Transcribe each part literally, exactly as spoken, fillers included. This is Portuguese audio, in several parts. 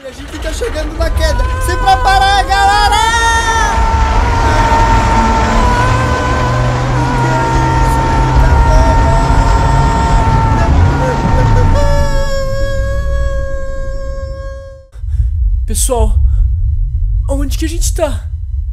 E a gente tá chegando na queda. Se prepara, galera! Pessoal, onde que a gente tá?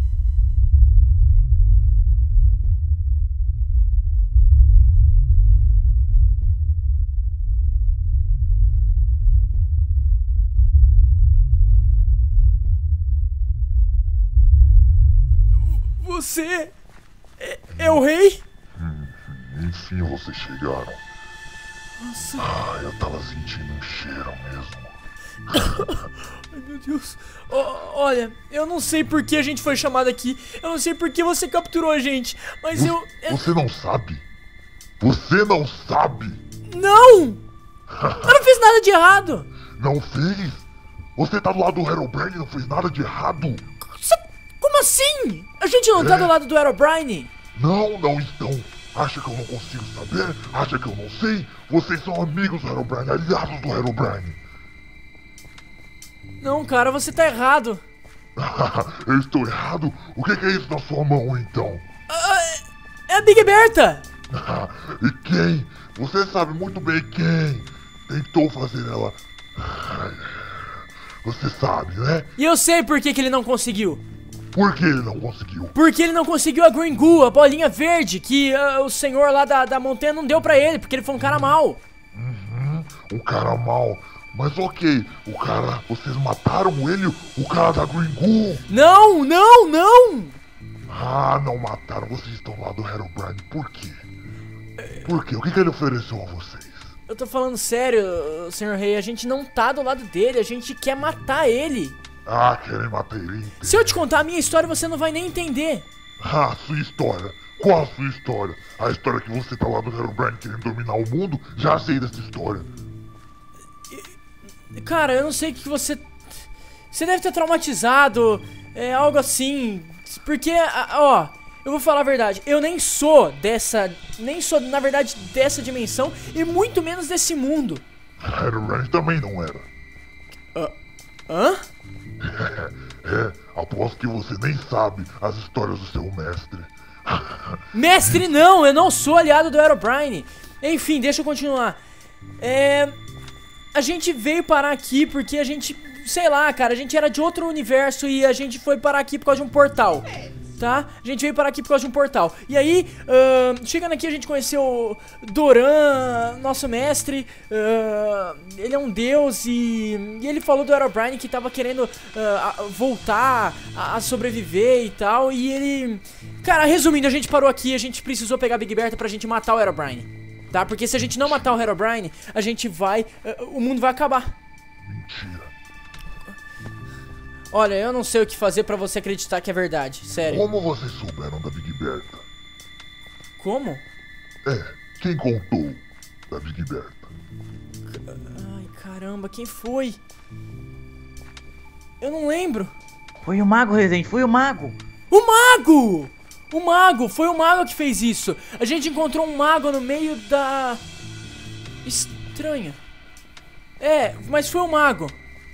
Você é, é o rei? Hum, enfim vocês chegaram. Nossa. Ah, eu tava sentindo um cheiro mesmo. Ai, meu Deus. O- olha, eu não sei por que a gente foi chamado aqui. Eu não sei por que você capturou a gente. Mas Vo- eu... eu- Você não sabe? Você não sabe? Não! Eu não fiz nada de errado. Não fez? Você tá do lado do Herobrine e não fez nada de errado? Você- Como assim? A gente não tá É. do lado do Herobrine? Não, não estão. Acha que eu não consigo saber? Acha que eu não sei? Vocês são amigos do Herobrine, aliados do Herobrine. Não, cara, você tá errado. Eu estou errado? O que que é isso na sua mão, então? Ah, é a Big Berta. E quem? Você sabe muito bem quem tentou fazer ela... Você sabe, né? E eu sei por que, que ele não conseguiu. Por que ele não conseguiu? Porque ele não conseguiu a Green Goo, a bolinha verde, que ah, o senhor lá da, da montanha não deu pra ele, porque ele foi um cara mau. Uhum, um cara mau. Mas ok, o cara... Vocês mataram ele, o cara da Green Goo? Não, não, não! Ah, não mataram. Vocês estão lá do Herobrine. Por quê? Por quê? O que, que ele ofereceu a vocês? Eu tô falando sério, senhor rei, a gente não tá do lado dele, a gente quer matar ele. Ah, querem matar ele inteiro. Se eu te contar a minha história, você não vai nem entender. Ah, sua história. Qual a sua história? A história que você tá lá do Herobrine querendo dominar o mundo? Já sei dessa história. Cara, eu não sei o que você... Você deve ter traumatizado, é algo assim. Porque, a- ó, eu vou falar a verdade, eu nem sou dessa... Nem sou, na verdade, dessa dimensão e muito menos desse mundo. Herobrine também não era. Hã? É, aposto que você nem sabe as histórias do seu mestre. Mestre, não, eu não sou aliado do Herobrine. Enfim, deixa eu continuar. É... A gente veio parar aqui porque a gente... Sei lá, cara, a gente era de outro universo e a gente foi parar aqui por causa de um portal. Tá? A gente veio parar aqui por causa de um portal. E aí, ahn, chegando aqui a gente conheceu o Doran, nosso mestre. ahn, ele é um deus e, e ele falou do Herobrine que tava querendo ah, a- voltar a, a sobreviver e tal. E ele... Cara, resumindo, a gente parou aqui, a gente precisou pegar a Big Bertha pra gente matar o Herobrine. Tá? Porque se a gente não matar o Herobrine, a gente vai... ah, o mundo vai acabar. Mentira. Olha, eu não sei o que fazer pra você acreditar que é verdade, sério. Como vocês souberam da Big Bertha? Como? É, quem contou da Big Bertha? Ai, caramba, quem foi? Eu não lembro. Foi o mago, Rezende, foi o mago. O mago! O mago, foi o mago que fez isso. A gente encontrou um mago no meio da... Estranho. É, mas foi o mago.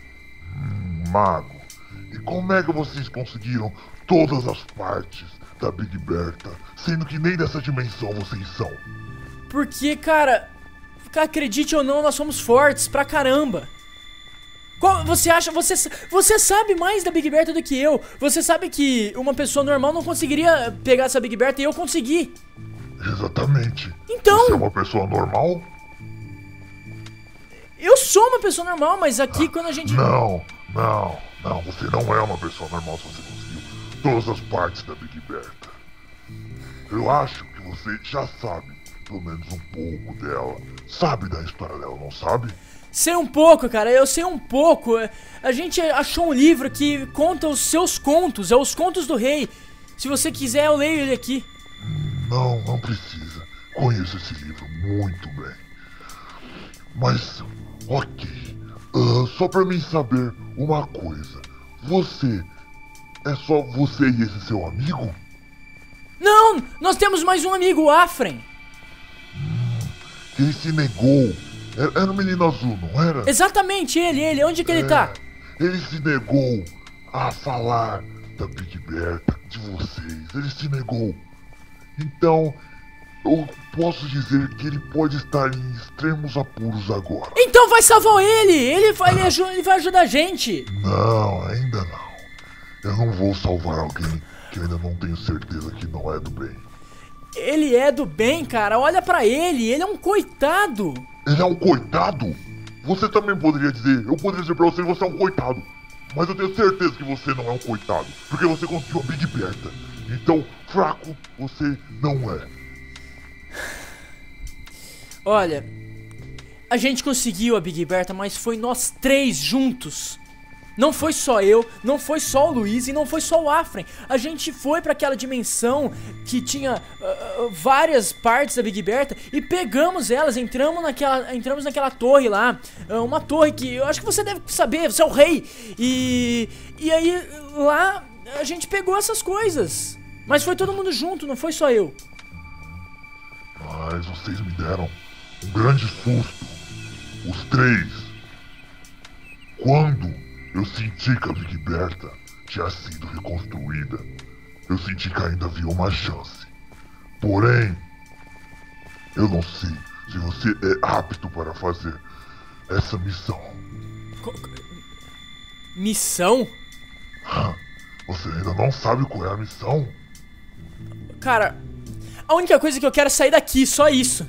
Mago. E como é que vocês conseguiram todas as partes da Big Bertha, sendo que nem dessa dimensão vocês são? Porque, cara, acredite ou não, nós somos fortes pra caramba. Qual, você acha, você, você sabe mais da Big Bertha do que eu. Você sabe que uma pessoa normal não conseguiria pegar essa Big Bertha e eu consegui. Exatamente. Então- Você é uma pessoa normal? Eu sou uma pessoa normal, mas aqui quando a gente... Não, não, não. Você não é uma pessoa normal se você conseguiu todas as partes da Big Bertha. Eu acho que você já sabe, pelo menos um pouco dela. Sabe da história dela, não sabe? Sei um pouco, cara, eu sei um pouco. A gente achou um livro que conta os seus contos, é os contos do rei. Se você quiser, eu leio ele aqui. Não, não precisa. Conheço esse livro muito bem. Mas, ok. Ah, só pra mim saber uma coisa. Você... É só você e esse seu amigo? Não, nós temos mais um amigo, o Afren. Ele se negou. Era, era o menino azul, não era? Exatamente, ele, ele, onde que ele tá? ele se negou a falar da Big Bertha, de vocês. Ele se negou. Então, eu posso dizer que ele pode estar em extremos apuros agora. Então vai salvar ele! Ele vai, ele aju- ele vai ajudar a gente! Não, ainda não. Eu não vou salvar alguém que eu ainda não tenho certeza que não é do bem. Ele é do bem, cara. Olha pra ele. Ele é um coitado. Ele é um coitado? Você também poderia dizer, eu poderia dizer pra você que você é um coitado. Mas eu tenho certeza que você não é um coitado, porque você conseguiu a Big Bertha. Então, fraco você não é. Olha, a gente conseguiu a Big Bertha, mas foi nós três juntos. Não foi só eu, não foi só o Luiz e não foi só o Afren. A gente foi pra aquela dimensão que tinha uh, uh, várias partes da Big Bertha e pegamos elas, entramos naquela, entramos naquela torre lá. Uh, uma torre que eu acho que você deve saber, você é o rei. E, e aí lá a gente pegou essas coisas. Mas foi todo mundo junto, não foi só eu. Mas vocês me deram um grande susto. Os três. Quando eu senti que a Big Bertha tinha sido reconstruída, eu senti que ainda havia uma chance. Porém, eu não sei se você é apto para fazer essa missão. Co- Missão? Você ainda não sabe qual é a missão? Cara, a única coisa que eu quero é sair daqui, só isso.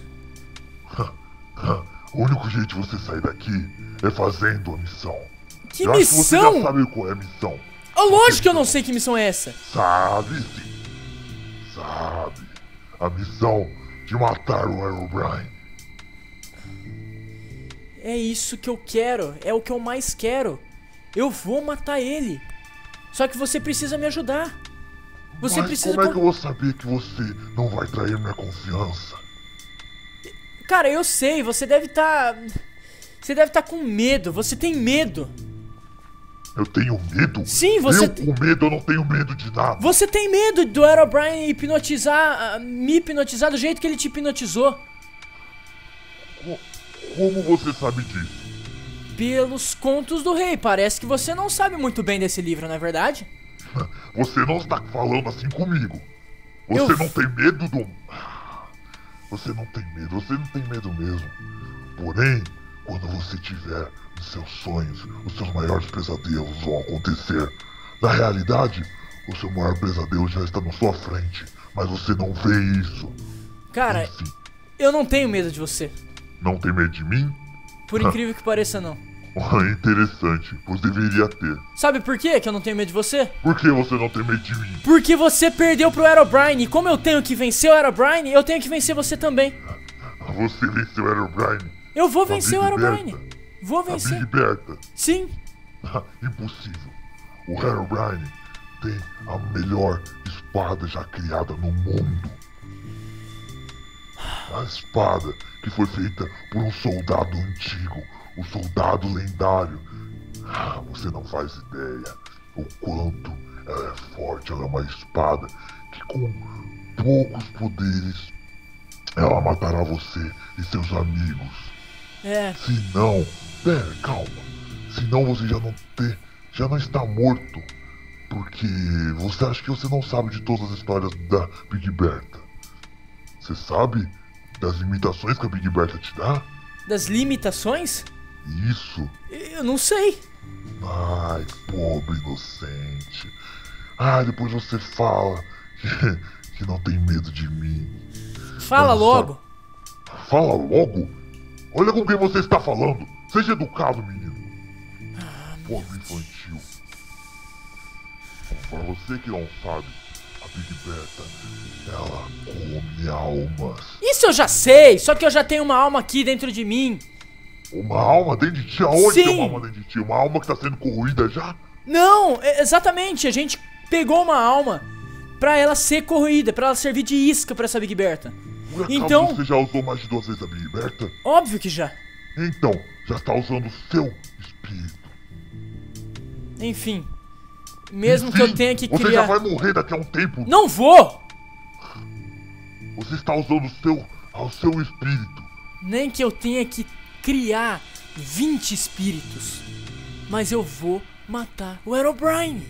O único jeito de você sair daqui é fazendo a missão. Que eu acho que você já missão? sabe qual é a missão. Oh, lógico que eu não sei que missão é essa. Sabe sim. Sabe. A missão de matar o Herobrine. É isso que eu quero, é o que eu mais quero. Eu vou matar ele. Só que você precisa me ajudar. Você Mas precisa... como é con- que eu vou saber que você não vai trair minha confiança? Cara, eu sei, você deve estar... Você deve estar com medo, você tem medo. Eu tenho medo? Sim, você Eu tem- com medo, eu não tenho medo de nada. Você tem medo do Herobrine hipnotizar, ah, me hipnotizar do jeito que ele te hipnotizou. Co- Como você sabe disso? Pelos contos do rei, parece que você não sabe muito bem desse livro, não é verdade? Você não está falando assim comigo. Você Eu- não tem medo do... Você não tem medo, você não tem medo mesmo. Porém, quando você tiver os seus sonhos, os seus maiores pesadelos vão acontecer. Na realidade, o seu maior pesadelo já está na sua frente, mas você não vê isso. Cara, Enfim, eu não tenho medo de você. não tem medo de mim? Por incrível que pareça, não. Interessante, você deveria ter. Sabe por quê que eu não tenho medo de você? Por que você não tem medo de mim? Porque você perdeu pro Herobrine. E como eu tenho que vencer o Herobrine, eu tenho que vencer você também. Você venceu o Herobrine. Eu vou A vencer o Big Herobrine. Bertha. Vou A vencer. Big Bertha. Sim. Impossível. O Herobrine tem a melhor espada já criada no mundo. A espada que foi feita por um soldado antigo, o soldado lendário. Ah, você não faz ideia o quanto ela é forte. Ela é uma espada que com poucos poderes ela matará você e seus amigos. É. Se não, pera, calma. Senão você já não ter, já não está morto. Porque você acha que você não sabe de todas as histórias da Big Bertha. Você sabe das limitações que a Big Bertha te dá? Das limitações? Isso. Eu não sei. Ai, pobre inocente. Ah, depois você fala que, que não tem medo de mim. Fala Olha só. logo. Fala logo? Olha com quem você está falando. Seja educado, menino. Pobre infantil. Para você que não sabe, a Big Bertha, ela come almas. Isso eu já sei, só que eu já tenho uma alma aqui dentro de mim. Uma alma dentro de ti? Aonde Sim. tem uma alma dentro de ti? Uma alma que está sendo corroída já? Não, é- exatamente, a gente pegou uma alma pra ela ser corroída, pra ela servir de isca pra essa Big Bertha. Por acaso Então- você já usou mais de duas vezes a Big Bertha? Óbvio que já. Então, já está usando o seu espírito. Enfim, mesmo que Enfim, eu tenha que Você criar... já vai morrer daqui a um tempo. Não vou! Você está usando o seu, o seu espírito. Nem que eu tenha que criar vinte espíritos. mas eu vou matar o Herobrine.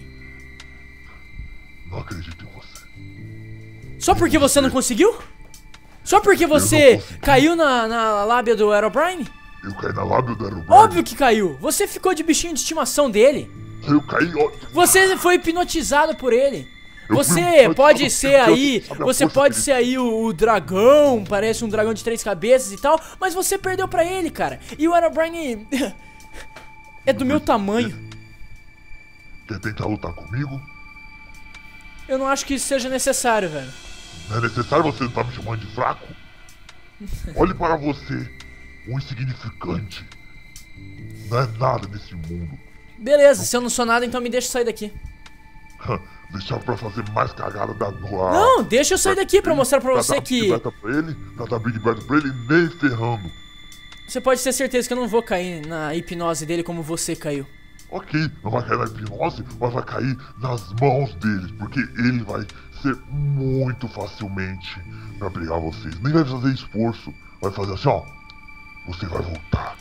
Não acredito em você. Só porque você não conseguiu? Só porque você caiu na, na lábia do Herobrine? Eu caí na lábia do Herobrine. Óbvio que caiu. Você ficou de bichinho de estimação dele. Eu caí, ó. Você foi hipnotizado por ele. Eu fui Você hipnotizado pode porque ser eu aí, sabia a você força pode dele. ser aí o, o dragão, parece um dragão de três cabeças e tal, mas você perdeu pra ele, cara. E o Herobrine é do meu tamanho. Quer tentar lutar comigo? Eu não acho que isso seja necessário, velho. Não é necessário você estar me chamando de fraco? Olhe para você, um insignificante. Não é nada nesse mundo. Beleza, se eu não sou nada, então me deixa sair daqui. Deixar pra fazer mais cagada da noite. Não, deixa eu sair daqui pra mostrar pra você que... Pra dar Big Bertha pra ele, pra dar Big Bertha pra ele, nem ferrando. Você pode ter certeza que eu não vou cair na hipnose dele como você caiu. Ok, não vai cair na hipnose, mas vai cair nas mãos deles, porque ele vai ser muito facilmente pra pegar vocês. Nem vai fazer esforço, vai fazer assim, ó. Você vai voltar.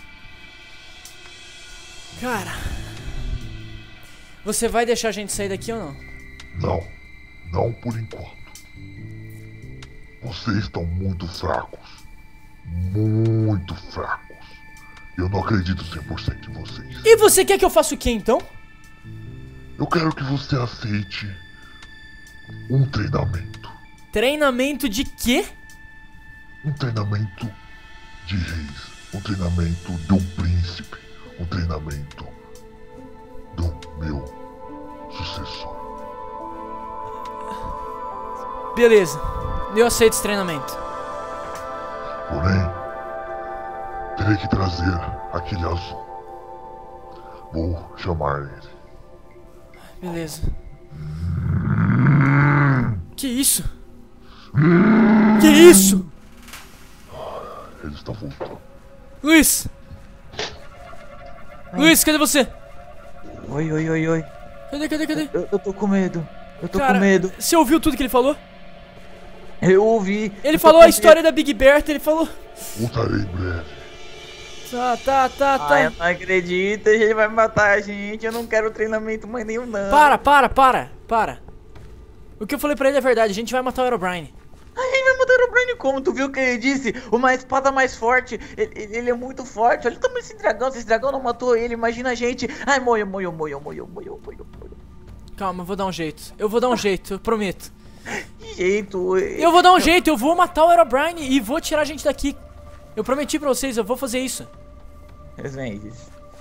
Cara... Você vai deixar a gente sair daqui ou não? Não, não por enquanto. Vocês estão muito fracos. Muito fracos. Eu não acredito cem por cento em vocês. E você quer que eu faça o quê, então? Eu quero que você aceite um treinamento. Treinamento de quê? Um treinamento de reis. Um treinamento de um príncipe. Um treinamento do meu sucessor. Beleza, eu aceito esse treinamento. Porém, terei que trazer aquele azul. Vou chamar ele. Beleza. Que isso? Que isso? Ele está voltando. Luiz! Luiz, cadê você? Oi, oi, oi, oi. Cadê, cadê, cadê? Eu, eu tô com medo. Eu tô Cara, com medo. você ouviu tudo que ele falou? Eu ouvi. Ele Eu tô falou com a história da Big Bertha, ele falou... Voltarei em breve. Tá, tá, tá, tá. Ai, eu não acredito, ele vai matar a gente. Eu não quero treinamento mais nenhum, não. Para, para, para, para. O que eu falei pra ele é verdade, a gente vai matar o Herobrine. A gente vai matar o Brian como? Tu viu o que ele disse? Uma espada mais forte. Ele, ele- ele é muito forte. Olha o tamanho desse dragão. Se esse dragão não matou ele, imagina a gente. Ai, moio, moio, moio, moio, moio, moio, moio. Calma, eu vou dar um jeito. Eu vou dar um jeito, eu prometo. Que jeito. Eu vou dar um jeito, eu vou matar o Herobrine e vou tirar a gente daqui. Eu prometi pra vocês, eu vou fazer isso. Gente,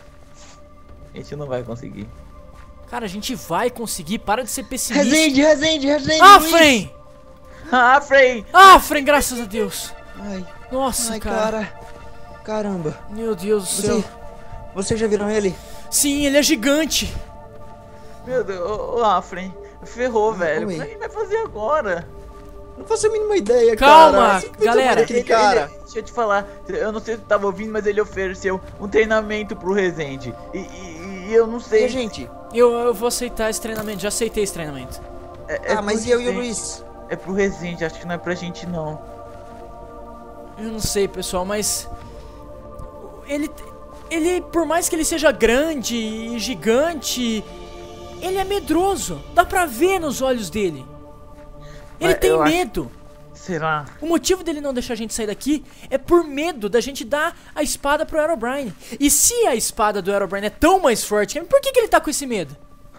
a gente não vai conseguir. Cara, a gente vai conseguir, para de ser pessimista. Resende, Resende, Resende. Ah, Luiz. Fren! Ah, Frey. Ah, Fren, graças a Deus. Ai, Nossa, ai, cara. cara. Caramba. Meu Deus do céu. Você, vocês já viram ele? Sim, ele é gigante. Meu Deus. Ô, oh, Frey. Ferrou, velho. Calma aí. Como é que a gente vai fazer agora? Não faço a mínima ideia, Calma, cara. Simplesmente galera. Aquele Ele- cara. ele- deixa eu te falar, eu não sei se tu tava ouvindo, mas ele ofereceu um treinamento pro Resende. E, e- e eu não E sei. a gente? Eu, eu vou aceitar esse treinamento, já aceitei esse treinamento. É, é Ah, mas pro e eu e o Resende. Luiz? É pro Resende, acho que não é pra gente não. Eu não sei, pessoal, mas... Ele... Ele, por mais que ele seja grande e gigante... Ele é medroso. Dá pra ver nos olhos dele. Ele Mas tem eu acho- medo. Será? O motivo dele não deixar a gente sair daqui é por medo da gente dar a espada pro Herobrine. E se a espada do Herobrine é tão mais forte que ele, por que, que ele tá com esse medo?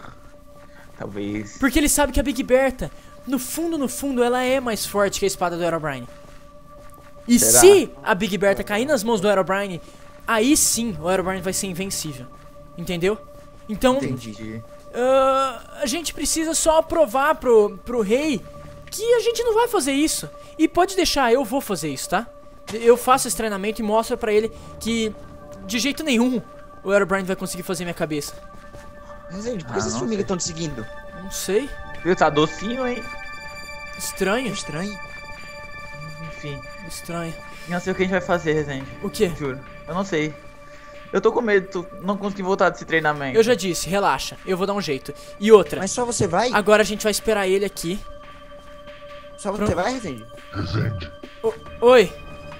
Talvez. Porque ele sabe que a Big Bertha, no fundo, no fundo, ela é mais forte que a espada do Herobrine. E Será? se a Big Bertha cair nas mãos do Herobrine, aí sim o Herobrine vai ser invencível. Entendeu? Então, Entendi. ah, a gente precisa só provar pro, pro rei que a gente não vai fazer isso. E pode deixar, eu vou fazer isso, tá? Eu faço esse treinamento e mostro pra ele que de jeito nenhum o Herobrine vai conseguir fazer minha cabeça. Resende, por Ah, que essas não formigas sei. estão te seguindo? Não sei, Viu, tá docinho, hein? estranho, Estranho. Enfim. estranho. Não sei o que a gente vai fazer, Resende. O quê? Juro. Eu não sei. Eu tô com medo de tu não conseguir voltar desse treinamento. Eu já disse, relaxa, eu vou dar um jeito. E outra, Mas só você vai? agora a gente vai esperar ele aqui. Só você pronto. vai, Resende? Resende, O- Oi,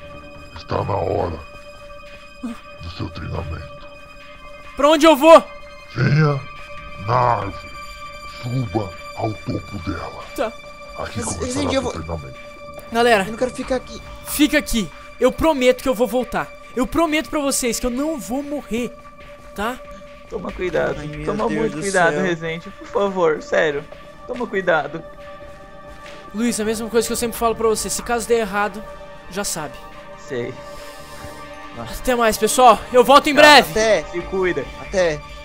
está na hora do seu treinamento. pra onde eu vou? venha na árvore. Suba ao topo dela. Tá. Aqui Mas, começará Resende, eu seu vou- treinamento. Galera, Eu não quero ficar aqui. fica aqui. Eu prometo que eu vou voltar. Eu prometo pra vocês que eu não vou morrer, tá? Toma cuidado. Ai, meu Toma Deus muito do cuidado, céu. Resende. Por favor, sério. Toma cuidado. Luiz, a mesma coisa que eu sempre falo pra você. Se caso der errado, já sabe. Sei. Até mais, pessoal. Eu volto em breve. Até, Se cuida. até.